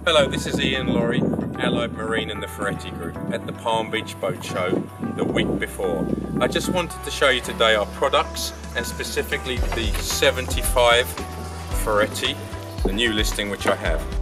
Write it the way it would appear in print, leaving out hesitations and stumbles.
Hello, this is Ian Laurie from Allied Marine and the Ferretti Group at the Palm Beach Boat Show the week before. I just wanted to show you today our products and specifically the 75 Ferretti, the new listing which I have.